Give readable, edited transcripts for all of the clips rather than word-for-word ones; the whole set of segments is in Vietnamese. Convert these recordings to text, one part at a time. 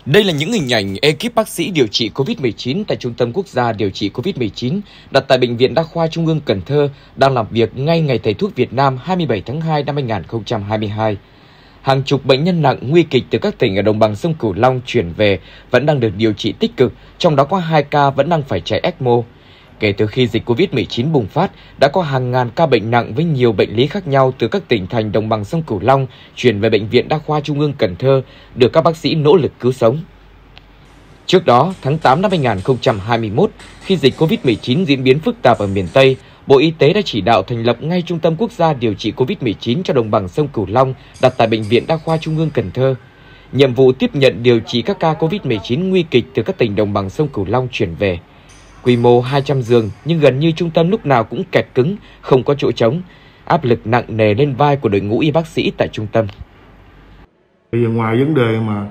Đây là những hình ảnh ekip bác sĩ điều trị COVID-19 tại Trung tâm Quốc gia điều trị COVID-19 đặt tại Bệnh viện Đa khoa Trung ương Cần Thơ đang làm việc ngay ngày Thầy thuốc Việt Nam 27 tháng 2 năm 2022. Hàng chục bệnh nhân nặng nguy kịch từ các tỉnh ở đồng bằng sông Cửu Long chuyển về vẫn đang được điều trị tích cực, trong đó có 2 ca vẫn đang phải chạy ECMO. Kể từ khi dịch COVID-19 bùng phát, đã có hàng ngàn ca bệnh nặng với nhiều bệnh lý khác nhau từ các tỉnh thành đồng bằng sông Cửu Long chuyển về Bệnh viện Đa khoa Trung ương Cần Thơ, được các bác sĩ nỗ lực cứu sống. Trước đó, tháng 8 năm 2021, khi dịch COVID-19 diễn biến phức tạp ở miền Tây, Bộ Y tế đã chỉ đạo thành lập ngay Trung tâm Quốc gia điều trị COVID-19 cho đồng bằng sông Cửu Long đặt tại Bệnh viện Đa khoa Trung ương Cần Thơ. Nhiệm vụ tiếp nhận điều trị các ca COVID-19 nguy kịch từ các tỉnh đồng bằng sông Cửu Long chuyển về. Quy mô 200 giường nhưng gần như trung tâm lúc nào cũng kẹt cứng, không có chỗ trống, áp lực nặng nề lên vai của đội ngũ y bác sĩ tại trung tâm. Ngoài vấn đề mà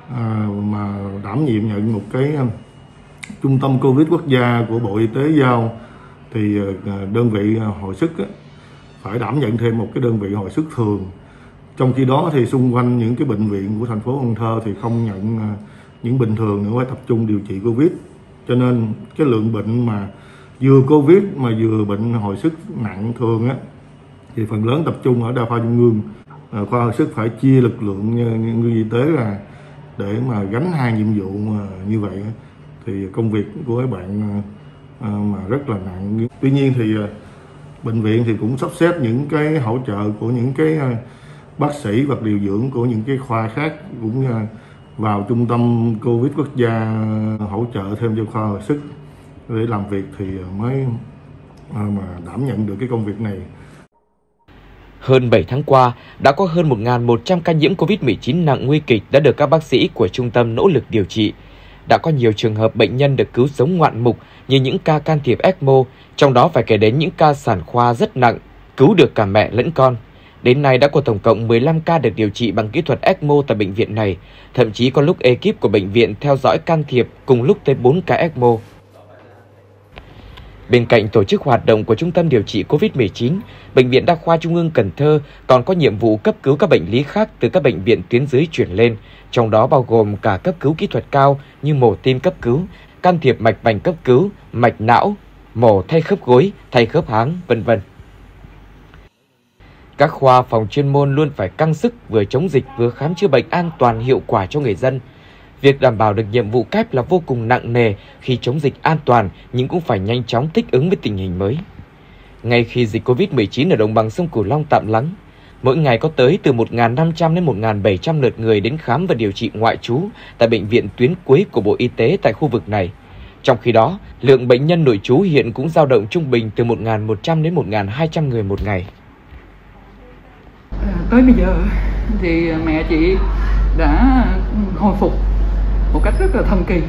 đảm nhiệm nhận một cái trung tâm Covid quốc gia của Bộ Y tế giao, thì đơn vị hồi sức phải đảm nhận thêm một cái đơn vị hồi sức thường. Trong khi đó thì xung quanh những cái bệnh viện của thành phố Cần Thơ thì không nhận những bình thường nữa, phải tập trung điều trị Covid. Cho nên cái lượng bệnh mà vừa Covid mà vừa bệnh hồi sức nặng thường thì phần lớn tập trung ở Đa khoa Trung ương. Khoa hồi sức phải chia lực lượng nhân viên y tế ra để mà gánh hai nhiệm vụ như vậy, thì công việc của các bạn mà rất là nặng. Tuy nhiên thì bệnh viện thì cũng sắp xếp những cái hỗ trợ của những cái bác sĩ và điều dưỡng của những cái khoa khác cũng vào trung tâm Covid quốc gia hỗ trợ thêm cho khoa hồi sức để làm việc, thì mới mà đảm nhận được cái công việc này. Hơn 7 tháng qua, đã có hơn 1.100 ca nhiễm COVID-19 nặng nguy kịch đã được các bác sĩ của trung tâm nỗ lực điều trị. Đã có nhiều trường hợp bệnh nhân được cứu sống ngoạn mục như những ca can thiệp ECMO, trong đó phải kể đến những ca sản khoa rất nặng, cứu được cả mẹ lẫn con. Đến nay đã có tổng cộng 15 ca được điều trị bằng kỹ thuật ECMO tại bệnh viện này, thậm chí có lúc ekip của bệnh viện theo dõi can thiệp cùng lúc tới 4 ca ECMO. Bên cạnh tổ chức hoạt động của Trung tâm điều trị COVID-19, Bệnh viện Đa khoa Trung ương Cần Thơ còn có nhiệm vụ cấp cứu các bệnh lý khác từ các bệnh viện tuyến dưới chuyển lên, trong đó bao gồm cả cấp cứu kỹ thuật cao như mổ tim cấp cứu, can thiệp mạch vành cấp cứu, mạch não, mổ thay khớp gối, thay khớp háng, v.v. Các khoa phòng chuyên môn luôn phải căng sức vừa chống dịch vừa khám chữa bệnh an toàn hiệu quả cho người dân. Việc đảm bảo được nhiệm vụ kép là vô cùng nặng nề khi chống dịch an toàn nhưng cũng phải nhanh chóng thích ứng với tình hình mới. Ngay khi dịch COVID-19 ở đồng bằng sông Cửu Long tạm lắng, mỗi ngày có tới từ 1.500 đến 1.700 lượt người đến khám và điều trị ngoại trú tại bệnh viện tuyến cuối của Bộ Y tế tại khu vực này. Trong khi đó, lượng bệnh nhân nội trú hiện cũng dao động trung bình từ 1.100 đến 1.200 người một ngày. Tới bây giờ thì mẹ chị đã hồi phục một cách rất là thần kỳ,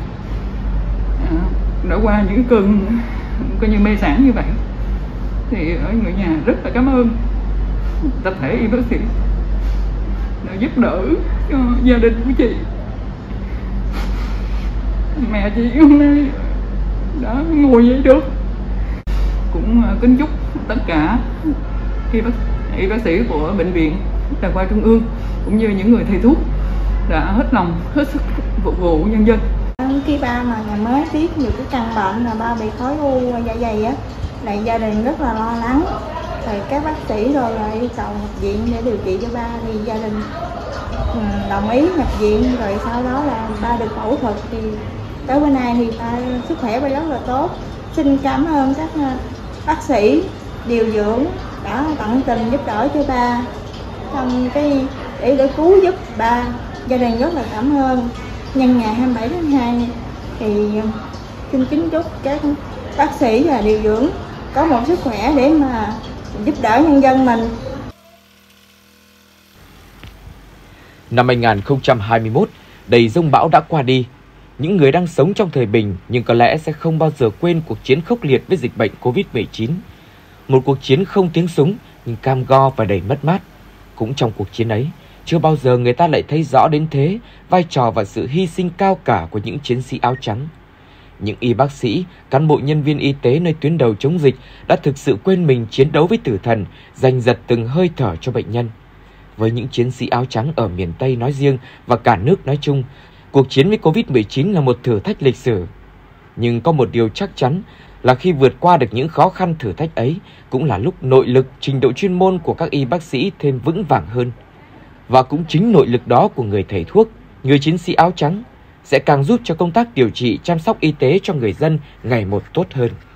đã qua những cơn coi như mê sản như vậy. Thì ở người nhà rất là cảm ơn tập thể y bác sĩ đã giúp đỡ cho gia đình của chị. Mẹ chị hôm nay đã ngồi dậy được. Cũng kính chúc tất cả y bác sĩ của bệnh viện Đa khoa Trung ương cũng như những người thầy thuốc đã hết lòng hết sức phục vụ nhân dân. Khi ba mà nhà mới biết nhiều cái căn bệnh là ba bị khối u dạ dày á, là gia đình rất là lo lắng. Rồi các bác sĩ rồi là yêu cầu nhập viện để điều trị cho ba, thì gia đình đồng ý nhập viện. Rồi sau đó là ba được phẫu thuật, thì tới bữa nay thì ba sức khỏe ba rất là tốt. Xin cảm ơn các bác sĩ điều dưỡng đã tận tình giúp đỡ cho ba trong cái để cứu giúp ba. Gia đình rất là cảm ơn. Nhân ngày 27 tháng 2 thì xin kính chúc các bác sĩ và điều dưỡng có một sức khỏe để mà giúp đỡ nhân dân mình. Năm 2021, đầy giông bão đã qua đi. Những người đang sống trong thời bình nhưng có lẽ sẽ không bao giờ quên cuộc chiến khốc liệt với dịch bệnh COVID-19. Một cuộc chiến không tiếng súng nhưng cam go và đầy mất mát. Cũng trong cuộc chiến ấy, chưa bao giờ người ta lại thấy rõ đến thế vai trò và sự hy sinh cao cả của những chiến sĩ áo trắng. Những y bác sĩ, cán bộ nhân viên y tế nơi tuyến đầu chống dịch đã thực sự quên mình chiến đấu với tử thần, giành giật từng hơi thở cho bệnh nhân. Với những chiến sĩ áo trắng ở miền Tây nói riêng và cả nước nói chung, Cuộc chiến với Covid-19 là một thử thách lịch sử. Nhưng có một điều chắc chắn là khi vượt qua được những khó khăn thử thách ấy cũng là lúc nội lực, trình độ chuyên môn của các y bác sĩ thêm vững vàng hơn. Và cũng chính nội lực đó của người thầy thuốc, người chiến sĩ áo trắng sẽ càng giúp cho công tác điều trị, chăm sóc y tế cho người dân ngày một tốt hơn.